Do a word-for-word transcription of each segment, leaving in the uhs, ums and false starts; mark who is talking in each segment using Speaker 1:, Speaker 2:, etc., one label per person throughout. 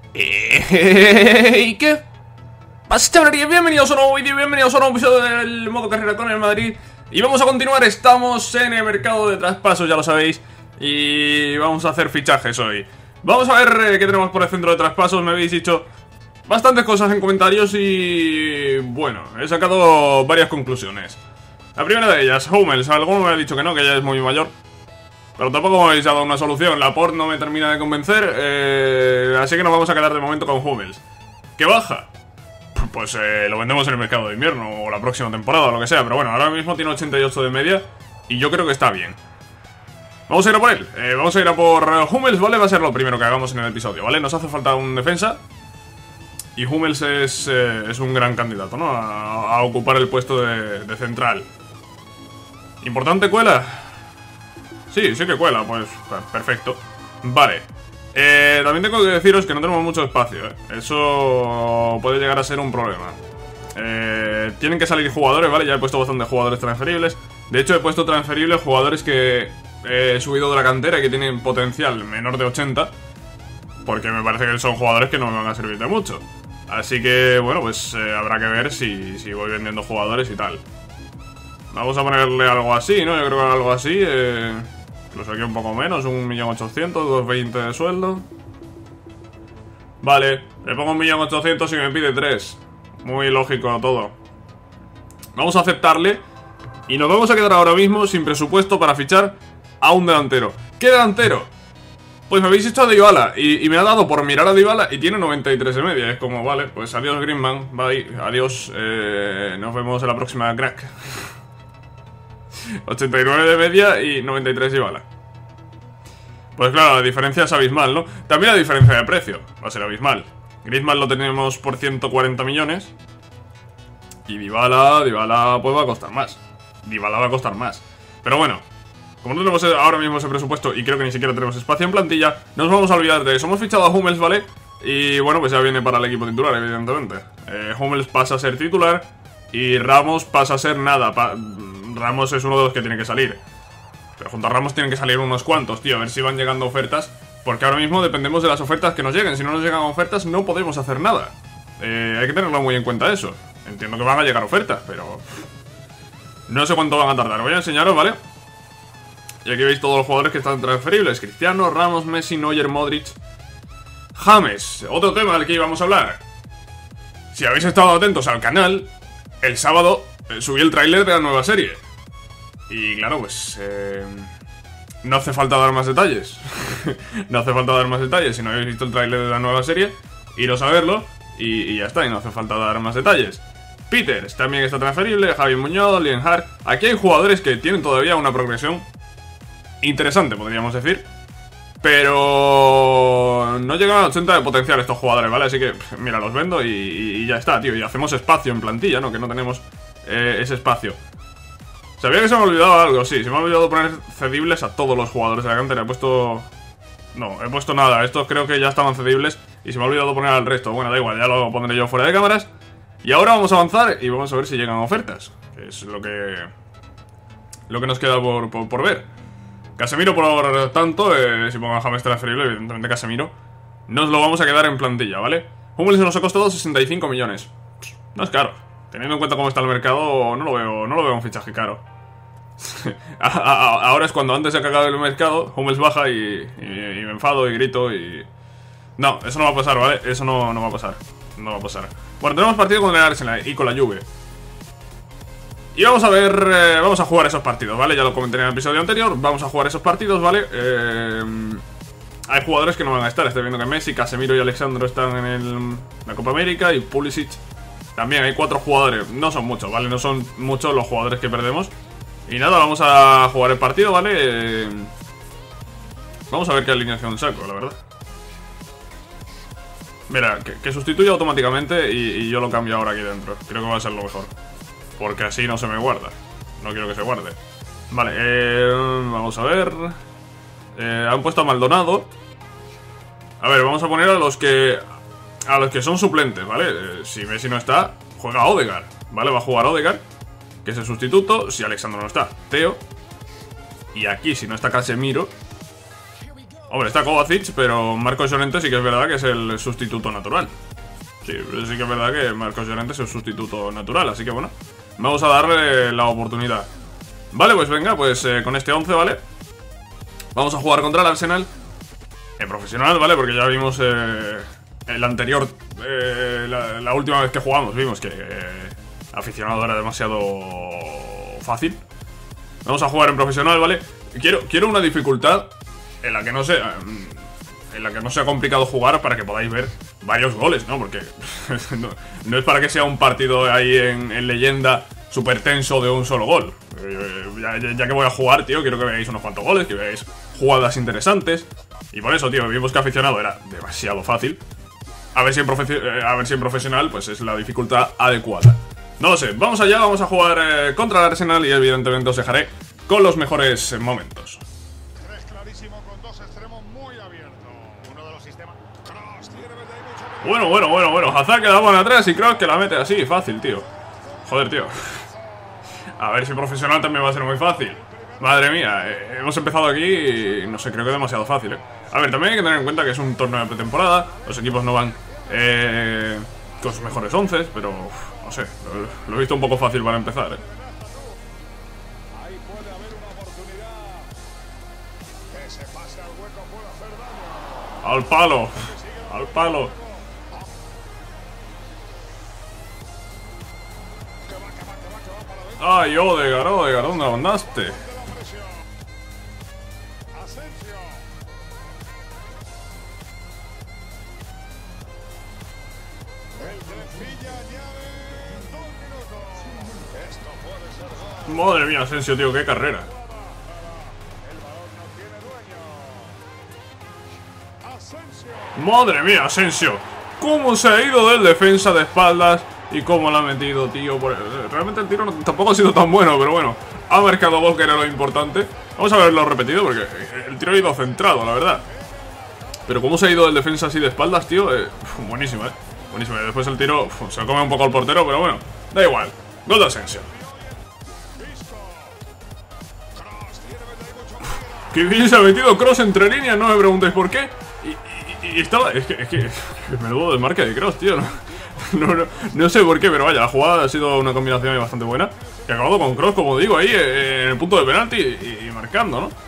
Speaker 1: ¿Y qué pasa, chavalería? Bienvenidos a un nuevo vídeo, bienvenidos a un nuevo episodio del modo carrera con el Madrid. Y vamos a continuar, estamos en el mercado de traspasos, ya lo sabéis. Y vamos a hacer fichajes hoy. Vamos a ver eh, qué tenemos por el centro de traspasos. Me habéis dicho bastantes cosas en comentarios y... bueno, he sacado varias conclusiones. La primera de ellas, Hummels. Alguno me ha dicho que no, que ya es muy mayor, pero tampoco me habéis dado una solución. Laporte no me termina de convencer, eh, así que nos vamos a quedar de momento con Hummels. ¿Qué baja? Pues eh, lo vendemos en el mercado de invierno o la próxima temporada o lo que sea. Pero bueno, ahora mismo tiene ochenta y ocho de media y yo creo que está bien. Vamos a ir a por él, eh, vamos a ir a por Hummels, ¿vale? Va a ser lo primero que hagamos en el episodio, ¿vale? Nos hace falta un defensa y Hummels es, eh, es un gran candidato, ¿no? A, a ocupar el puesto de, de central. ¿Importante cuela? Sí, sí que cuela, pues perfecto. Vale. Eh, también tengo que deciros que no tenemos mucho espacio, ¿eh? Eso puede llegar a ser un problema. Eh, tienen que salir jugadores, ¿vale? Ya he puesto bastantes jugadores transferibles. De hecho, he puesto transferibles jugadores que he subido de la cantera y que tienen potencial menor de ochenta. Porque me parece que son jugadores que no me van a servir de mucho. Así que, bueno, pues eh, habrá que ver si, si voy vendiendo jugadores y tal. Vamos a ponerle algo así, ¿no? Yo creo que algo así, eh... incluso aquí un poco menos, un millón ochocientos, dos veinte de sueldo. Vale, le pongo un millón ochocientos y me pide tres. Muy lógico todo. Vamos a aceptarle y nos vamos a quedar ahora mismo sin presupuesto para fichar a un delantero. ¿Qué delantero? Pues me habéis hecho a Dybala y, y me ha dado por mirar a Dybala y tiene noventa y tres de media. Es como, vale, pues adiós Griezmann, bye, adiós, eh, nos vemos en la próxima, crack. ochenta y nueve de media y noventa y tres Dybala. Pues claro, la diferencia es abismal, ¿no? También la diferencia de precio va a ser abismal. Griezmann lo tenemos por ciento cuarenta millones y Dybala, Dybala pues va a costar más. Dybala va a costar más. Pero bueno, como no tenemos ahora mismo ese presupuesto y creo que ni siquiera tenemos espacio en plantilla, nos vamos a olvidar de eso. Hemos fichado a Hummels, ¿vale? Y bueno, pues ya viene para el equipo titular, evidentemente. eh, Hummels pasa a ser titular y Ramos pasa a ser nada. Pa Ramos es uno de los que tiene que salir. Pero junto a Ramos tienen que salir unos cuantos, tío. A ver si van llegando ofertas, porque ahora mismo dependemos de las ofertas que nos lleguen. Si no nos llegan ofertas no podemos hacer nada. eh, Hay que tenerlo muy en cuenta eso. Entiendo que van a llegar ofertas, pero no sé cuánto van a tardar. Voy a enseñaros, ¿vale? Y aquí veis todos los jugadores que están transferibles: Cristiano, Ramos, Messi, Neuer, Modric, James. Otro tema del que íbamos a hablar. Si habéis estado atentos al canal, el sábado eh, subí el tráiler de la nueva serie. Y claro, pues eh, no hace falta dar más detalles. No hace falta dar más detalles. Si no habéis visto el tráiler de la nueva serie, iros a verlo y, y ya está, y no hace falta dar más detalles. Peters también está transferible, Javi Muñoz, Lienhardt. Aquí hay jugadores que tienen todavía una progresión interesante, podríamos decir, pero no llegan a ochenta de potencial estos jugadores, ¿vale? Así que, mira, los vendo y, y ya está, tío. Y hacemos espacio en plantilla, ¿no? Que no tenemos eh, ese espacio. Sabía que se me ha olvidado algo, sí. Se me ha olvidado poner cedibles a todos los jugadores de la cantera. He puesto... no, he puesto nada. Estos creo que ya estaban cedibles y se me ha olvidado poner al resto. Bueno, da igual, ya lo pondré yo fuera de cámaras. Y ahora vamos a avanzar y vamos a ver si llegan ofertas, que es lo que... lo que nos queda por, por, por ver. Casemiro, por tanto, eh, si pongo a James transferible, evidentemente Casemiro, nos lo vamos a quedar en plantilla, ¿vale? Hummels nos ha costado sesenta y cinco millones. No es caro. Teniendo en cuenta cómo está el mercado, no lo veo, no lo veo un fichaje caro. a, a, ahora es cuando antes se ha cagado el mercado, Hummels baja y, y, y me enfado y grito y... no, eso no va a pasar, ¿vale? Eso no, no va a pasar. No va a pasar. Bueno, tenemos partido con el Arsenal y con la Juve. Y vamos a ver, eh, vamos a jugar esos partidos, ¿vale? Ya lo comenté en el episodio anterior, vamos a jugar esos partidos, ¿vale? Eh, hay jugadores que no van a estar, estoy viendo que Messi, Casemiro y Alexandro están en el, la Copa América y Pulisic también. Hay cuatro jugadores, no son muchos, ¿vale? No son muchos los jugadores que perdemos. Y nada, vamos a jugar el partido, ¿vale? Eh, vamos a ver qué alineación saco, la verdad. Mira, que, que sustituya automáticamente y, y yo lo cambio ahora aquí dentro. Creo que va a ser lo mejor, porque así no se me guarda. No quiero que se guarde. Vale, eh, vamos a ver. eh, Han puesto a Maldonado. A ver, vamos a poner a los que A los que son suplentes, ¿vale? Eh, si Messi no está, juega Odegaard, ¿vale? Va a jugar Odegaard, que es el sustituto. Si Alexandro no está, Theo. Y aquí, si no está Casemiro, Hombre, está Kovacic, pero Marcos Llorente sí que es verdad que es el sustituto natural. Sí, sí que es verdad que Marcos Llorente es el sustituto natural, así que bueno, vamos a darle la oportunidad. Vale, pues venga, pues eh, con este once, ¿vale? Vamos a jugar contra el Arsenal en profesional, ¿vale? Porque ya vimos eh, el anterior, eh, la, la última vez que jugamos, vimos que eh, aficionado era demasiado fácil. Vamos a jugar en profesional, ¿vale? Quiero, quiero una dificultad en la que no sea en la que no sea complicado jugar para que podáis ver varios goles, ¿no? Porque no, no es para que sea un partido ahí en, en leyenda súper tenso de un solo gol. Eh, ya, ya que voy a jugar, tío, quiero que veáis unos cuantos goles, que veáis jugadas interesantes. Y por eso, tío, vimos que aficionado era demasiado fácil. A ver si en, profe eh, a ver si en profesional pues es la dificultad adecuada. No lo sé, vamos allá, vamos a jugar eh, contra el Arsenal y evidentemente os dejaré con los mejores eh, momentos. Bueno, bueno, bueno, bueno, Hazard que da buena atrás y Kroos que la mete así, fácil, tío. Joder, tío. A ver si profesional también va a ser muy fácil. Madre mía, eh, hemos empezado aquí y no sé, creo que es demasiado fácil, eh. A ver, también hay que tener en cuenta que es un torneo de pretemporada. Los equipos no van eh, con sus mejores once, pero uf, no sé, lo, lo he visto un poco fácil para empezar, eh. Al palo, al palo. Ay, Odegaard, Odegaard, ¿dónde andaste? Madre mía, Asensio, tío, qué carrera. Madre mía, Asensio, cómo se ha ido del defensa de espaldas y cómo lo ha metido, tío. Realmente el tiro no, tampoco ha sido tan bueno, pero bueno, ha marcado gol, que era lo importante. Vamos a verlo repetido porque el tiro ha ido centrado, la verdad. Pero cómo se ha ido del defensa así de espaldas, tío, eh, buenísimo, eh. Buenísimo, y después el tiro uf, se come un poco al portero, pero bueno, da igual. Gol de Asensio. Que bien se ha metido Kroos entre líneas, no me preguntéis por qué. Y, y, y estaba... Es que, es que... Es menudo de marca de Kroos, tío. No, no, no, no sé por qué, pero vaya, la jugada ha sido una combinación bastante buena. Y ha acabado con Kroos, como digo, ahí eh, en el punto de penalti y, y marcando, ¿no?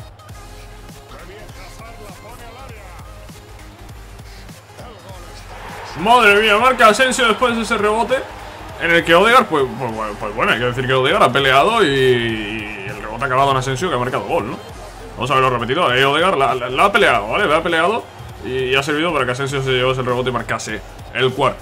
Speaker 1: Madre mía, marca Asensio después de ese rebote en el que Odegaard, pues, pues, pues bueno, hay que decir que Odegaard ha peleado y, y el rebote ha acabado en Asensio, que ha marcado gol, ¿no? Vamos a verlo repetido, eh, Odegaard la, la, la ha peleado, ¿vale? La ha peleado y, y ha servido para que Asensio se llevase el rebote y marcase el cuarto.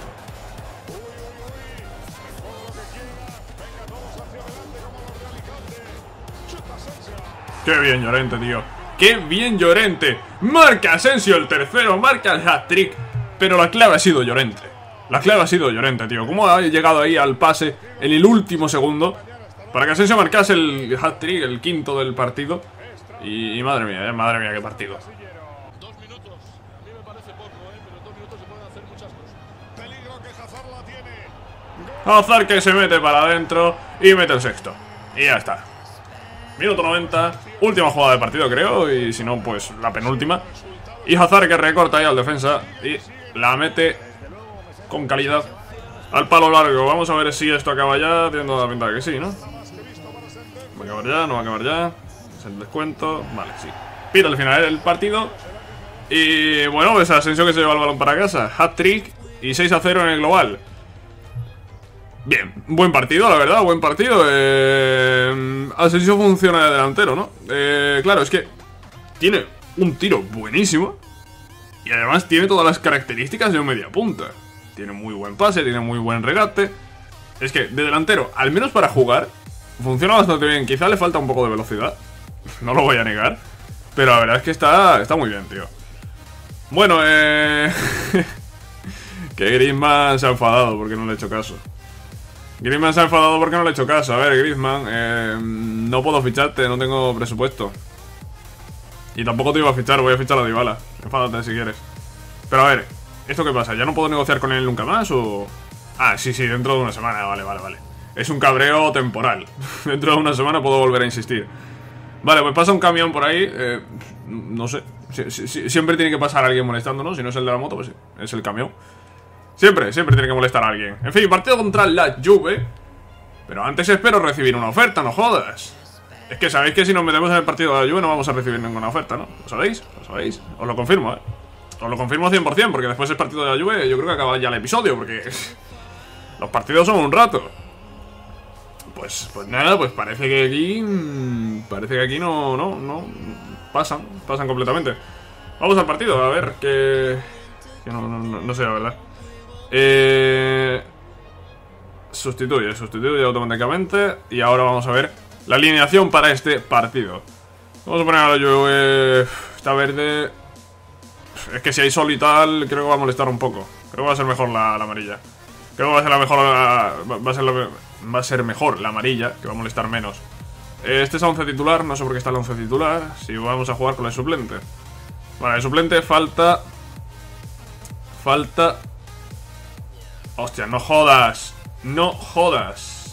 Speaker 1: Qué bien Llorente, tío. Qué bien Llorente. Marca Asensio el tercero, marca el hat-trick. Pero la clave ha sido Llorente. La clave ha sido Llorente, tío. Cómo ha llegado ahí al pase en el último segundo para que Asensio marcase el hat-trick, el quinto del partido. Y, y madre mía, eh, madre mía, qué partido.
Speaker 2: Dos minutos, a mí me parece poco, ¿eh? Pero dos minutos se pueden hacer muchas cosas. Peligro que Hazard la tiene.
Speaker 1: Hazard que se mete para adentro y mete el sexto. Y ya está. Minuto noventa, última jugada del partido, creo. Y si no, pues la penúltima. Y Hazard que recorta ahí al defensa y la mete con calidad al palo largo. Vamos a ver si esto acaba ya. Tiene toda la pinta de que sí, ¿no? Va a acabar ya, no va a acabar ya. Es el descuento, vale, sí. Pita al final el partido. Y bueno, pues Asensio que se lleva el balón para casa. Hat-trick y seis a cero en el global. Bien, buen partido, la verdad, buen partido. eh, Asensio funciona de delantero, ¿no? Eh, claro, es que tiene un tiro buenísimo y además tiene todas las características de un mediapunta. Tiene muy buen pase, tiene muy buen regate. Es que de delantero, al menos para jugar, funciona bastante bien. Quizá le falta un poco de velocidad, no lo voy a negar, pero la verdad es que está, está muy bien, tío. Bueno, eh... que Griezmann se ha enfadado porque no le he hecho caso. Griezmann se ha enfadado porque no le he hecho caso. A ver, Griezmann, eh, no puedo ficharte, no tengo presupuesto. Y tampoco te iba a fichar, voy a fichar a Dybala. Enfádate si quieres. Pero a ver, ¿esto qué pasa? ¿Ya no puedo negociar con él nunca más o...? Ah, sí, sí, dentro de una semana, vale, vale, vale. Es un cabreo temporal. Dentro de una semana puedo volver a insistir. Vale, pues pasa un camión por ahí. eh, No sé, si, si, si, siempre tiene que pasar alguien molestándonos. Si no es el de la moto, pues sí, es el camión. Siempre, siempre tiene que molestar a alguien. En fin, partido contra la Juve. Pero antes espero recibir una oferta, no jodas. Es que sabéis que si nos metemos en el partido de la Juve no vamos a recibir ninguna oferta, ¿no? ¿Lo sabéis? ¿Lo sabéis? Os lo confirmo, ¿eh? Os lo confirmo cien por cien, porque después del partido de la Juve yo creo que acaba ya el episodio, porque los partidos son un rato. Pues, pues nada, pues parece que aquí... Parece que aquí no, no, no... Pasan, pasan completamente. Vamos al partido, a ver, que... que no, no, no, no sé, la verdad. Eh... Sustituye, sustituye automáticamente. Y ahora vamos a ver la alineación para este partido. Vamos a poner a la Juve... Está verde... Es que si hay sol y tal, creo que va a molestar un poco. Creo que va a ser mejor la, la amarilla. Creo que va a ser la mejor la, va, a ser la, va a ser mejor la amarilla, que va a molestar menos. Este es once titular, no sé por qué está el once titular. Si vamos a jugar con el suplente. Vale, el suplente falta... Falta... Hostia, no jodas. No jodas.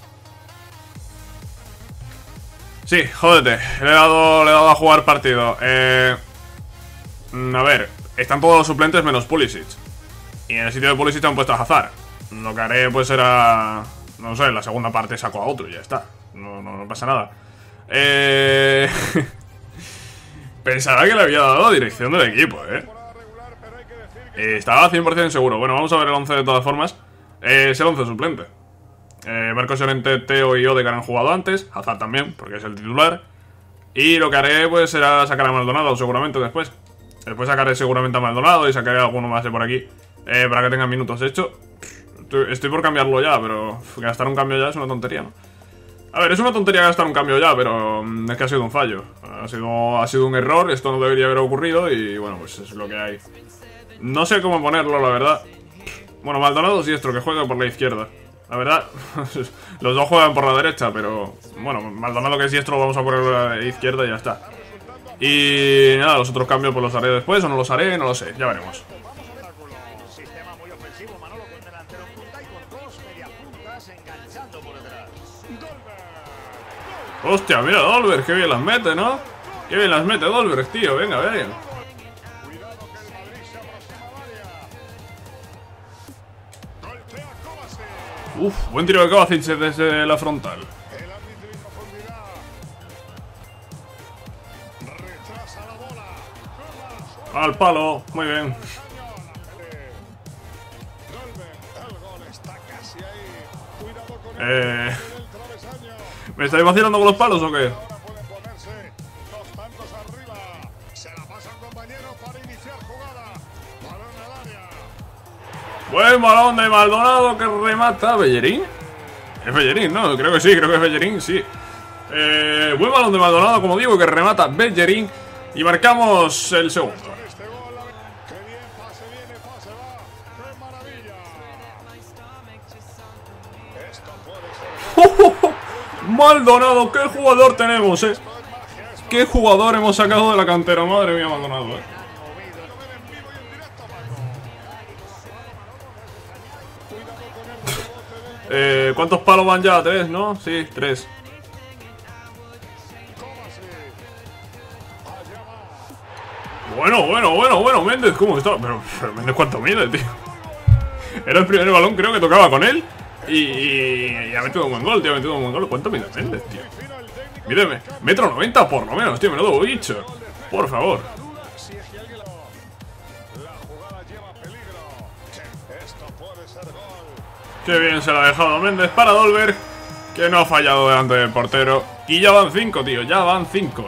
Speaker 1: Sí, jódete. Le he dado, le he dado a jugar partido. Eh... A ver, están todos los suplentes menos Pulisic. Y en el sitio de Pulisic han puesto a Hazard. Lo que haré pues será... No sé, en la segunda parte saco a otro y ya está. No, no, no pasa nada. Eh... Pensaba que le había dado dirección del equipo, eh. eh Estaba cien por cien seguro. Bueno, vamos a ver el once de todas formas. eh, Es el once suplente. eh, Marcos Llorente, Theo y Odegaard han jugado antes. Hazard también, porque es el titular. Y lo que haré pues será sacar a Maldonado seguramente después. Después sacaré seguramente a Maldonado y sacaré alguno más de por aquí, eh, para que tengan minutos. De hecho, estoy, estoy por cambiarlo ya, pero gastar un cambio ya es una tontería, ¿no? A ver, es una tontería gastar un cambio ya, pero mm, es que ha sido un fallo. Ha sido, ha sido un error, esto no debería haber ocurrido y bueno, pues es lo que hay. No sé cómo ponerlo, la verdad. Bueno, Maldonado es diestro, que juega por la izquierda. La verdad, los dos juegan por la derecha, pero bueno, Maldonado que es diestro lo vamos a poner por la izquierda y ya está. Y nada, los otros cambios pues los haré después o no los haré, no lo sé, ya veremos. Hostia, mira Dolberg, qué bien las mete, ¿no? Qué bien las mete Dolberg, tío, venga, venga. Uf, buen tiro de Kovacic desde la frontal. Al palo, muy bien. Eh... ¿Me estáis vacilando con los palos o qué? Buen balón de Maldonado que remata. ¿Bellerín? ¿Es Bellerín? No, creo que sí, creo que es Bellerín, sí. Eh, buen balón de Maldonado, como digo, que remata Bellerín. Y marcamos el segundo. Maldonado, qué jugador tenemos, eh. Qué jugador hemos sacado de la cantera, madre mía, Maldonado, eh. eh ¿Cuántos palos van ya? ¿Tres, no? Sí, tres. Bueno, bueno, bueno, bueno, Méndez, ¿cómo está? Pero, pero Méndez, ¿cuánto mide, tío? Era el primer balón, creo que tocaba con él. Y, y, y ha metido un buen gol, tío, ha metido un buen gol. ¿Cuánto mide Méndez, tío? Mídeme, metro noventa por lo menos, tío, menudo bicho. Por favor. Qué bien se lo ha dejado Méndez para Dolberg, que no ha fallado delante del portero. Y ya van cinco, tío, ya van cinco.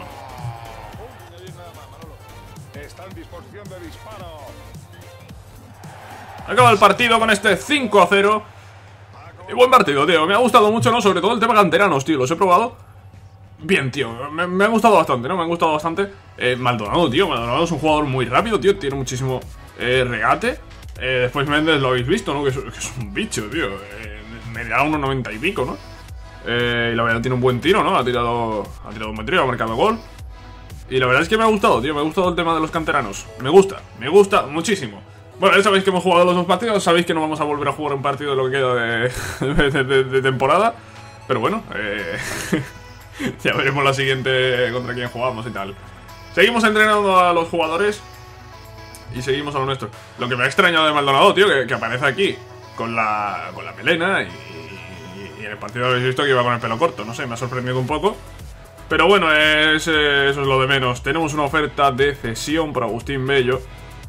Speaker 1: Acaba el partido con este cinco a cero. Y buen partido, tío, me ha gustado mucho, ¿no? Sobre todo el tema canteranos, tío, los he probado. Bien, tío, me, me ha gustado bastante, ¿no? Me ha gustado bastante. eh, Maldonado, tío, Maldonado es un jugador muy rápido, tío. Tiene muchísimo eh, regate. eh, Después Méndez lo habéis visto, ¿no? Que es, que es un bicho, tío. eh, Medirá unos noventa y pico, ¿no? Eh, y la verdad tiene un buen tiro, ¿no? Ha tirado, ha tirado un buen tiro, ha marcado gol. Y la verdad es que me ha gustado, tío, me ha gustado el tema de los canteranos. Me gusta, me gusta muchísimo. Bueno, ya sabéis que hemos jugado los dos partidos. Sabéis que no vamos a volver a jugar un partido de lo que queda de, de, de, de temporada. Pero bueno, eh, ya veremos la siguiente contra quién jugamos y tal. Seguimos entrenando a los jugadores y seguimos a lo nuestro. Lo que me ha extrañado de Maldonado, tío, que, que aparece aquí con la, con la melena y, y, y en el partido habéis visto que iba con el pelo corto. No sé, me ha sorprendido un poco. Pero bueno, es, eh, eso es lo de menos. Tenemos una oferta de cesión por Agustín Bello.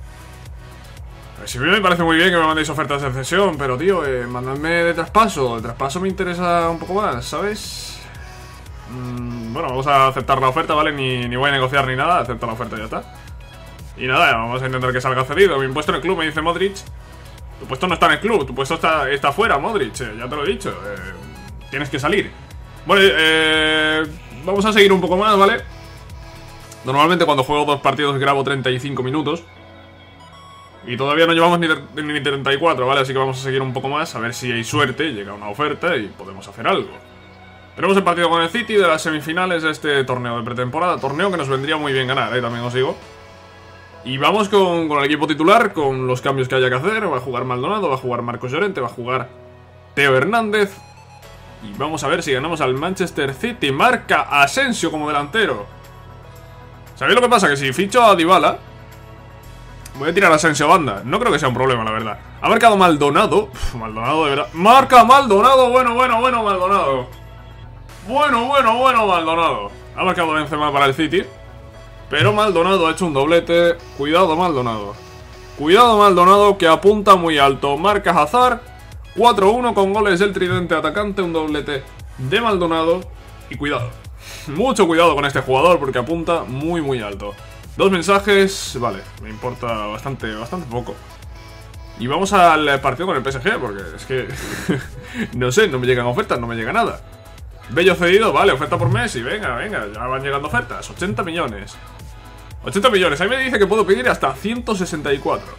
Speaker 1: Si a mí me parece muy bien que me mandéis ofertas de cesión, pero tío, eh, mandadme de traspaso. El traspaso me interesa un poco más, ¿sabes? Mm, bueno, vamos a aceptar la oferta, ¿vale? Ni, ni voy a negociar ni nada, acepto la oferta y ya está. Y nada, vamos a intentar que salga cedido. Mi puesto en el club, me dice Modric. Tu puesto no está en el club, tu puesto está, está fuera, Modric, eh, ya te lo he dicho. Eh, tienes que salir. Bueno, eh, vamos a seguir un poco más, ¿vale? Normalmente cuando juego dos partidos grabo treinta y cinco minutos. Y todavía no llevamos ni, ni treinta y cuatro, ¿vale? Así que vamos a seguir un poco más, a ver si hay suerte, llega una oferta y podemos hacer algo. Tenemos el partido con el City de las semifinales de este torneo de pretemporada. Torneo que nos vendría muy bien ganar, ¿eh? También os digo. Y vamos con, con el equipo titular, con los cambios que haya que hacer. Va a jugar Maldonado, va a jugar Marcos Llorente, va a jugar Teo Hernández. Y vamos a ver si ganamos al Manchester City. Marca Asensio como delantero. ¿Sabéis lo que pasa? Que si ficho a Dybala, voy a tirar a Asensio banda. No creo que sea un problema, la verdad. Ha marcado Maldonado. Uf, Maldonado de verdad. Marca Maldonado. Bueno, bueno, bueno, Maldonado. Bueno, bueno, bueno, Maldonado. Ha marcado Benzema para el City. Pero Maldonado ha hecho un doblete. Cuidado, Maldonado. Cuidado, Maldonado, que apunta muy alto. Marca Hazard. cuatro uno con goles del tridente atacante. Un doblete de Maldonado. Y cuidado. Mucho cuidado con este jugador porque apunta muy, muy alto. Dos mensajes, vale, me importa bastante, bastante poco. Y vamos al partido con el P S G, porque es que no sé, no me llegan ofertas, no me llega nada. Bello cedido, vale, oferta por Messi, venga, venga, ya van llegando ofertas. ochenta millones. ochenta millones, ahí me dice que puedo pedir hasta ciento sesenta y cuatro.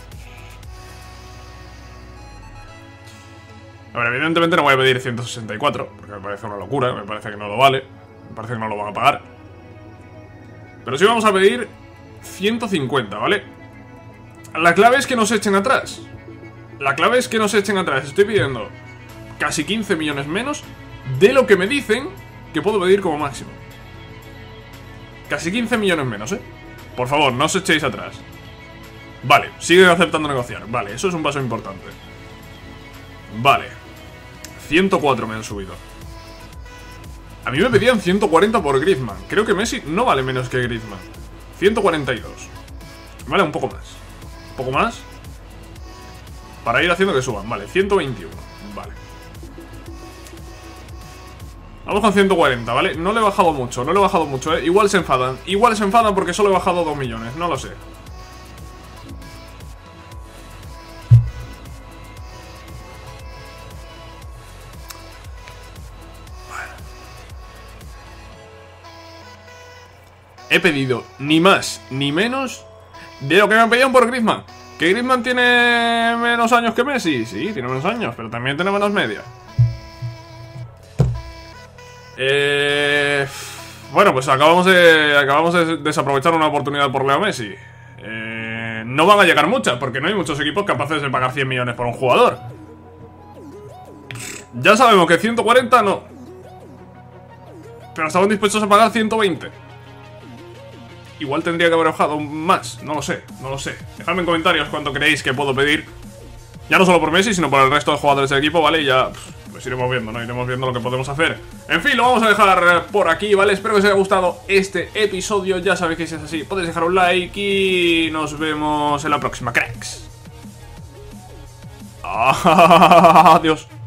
Speaker 1: A ver, evidentemente no voy a pedir ciento sesenta y cuatro, porque me parece una locura, me parece que no lo vale, me parece que no lo van a pagar. Pero sí vamos a pedir ciento cincuenta, ¿vale? La clave es que nos echen atrás. La clave es que nos echen atrás. Estoy pidiendo casi quince millones menos de lo que me dicen que puedo pedir como máximo. Casi quince millones menos, ¿eh? Por favor, no os echéis atrás. Vale, siguen aceptando negociar. Vale, eso es un paso importante. Vale, ciento cuatro me han subido. A mí me pedían ciento cuarenta por Griezmann. Creo que Messi no vale menos que Griezmann. ciento cuarenta y dos. Vale, un poco más. Un poco más. Para ir haciendo que suban. Vale, ciento veintiuno. Vale. Vamos con ciento cuarenta, ¿vale? No le he bajado mucho, no le he bajado mucho, ¿eh? Igual se enfadan. Igual se enfadan porque solo he bajado dos millones. No lo sé. He pedido ni más ni menos de lo que me han pedido por Griezmann. ¿Que Griezmann tiene menos años que Messi? Sí, tiene menos años, pero también tiene menos media. Eh, bueno, pues acabamos de acabamos de desaprovechar una oportunidad por Leo Messi. Eh, no van a llegar muchas, porque no hay muchos equipos capaces de pagar cien millones por un jugador. Ya sabemos que ciento cuarenta no. Pero estaban dispuestos a pagar ciento veinte. Igual tendría que haber bajado más, no lo sé, no lo sé. Dejadme en comentarios cuánto creéis que puedo pedir. Ya no solo por Messi, sino por el resto de jugadores del equipo, ¿vale? Y ya, pues iremos viendo, ¿no? Iremos viendo lo que podemos hacer. En fin, lo vamos a dejar por aquí, ¿vale? Espero que os haya gustado este episodio. Ya sabéis que si es así, podéis dejar un like y nos vemos en la próxima, cracks. Adiós.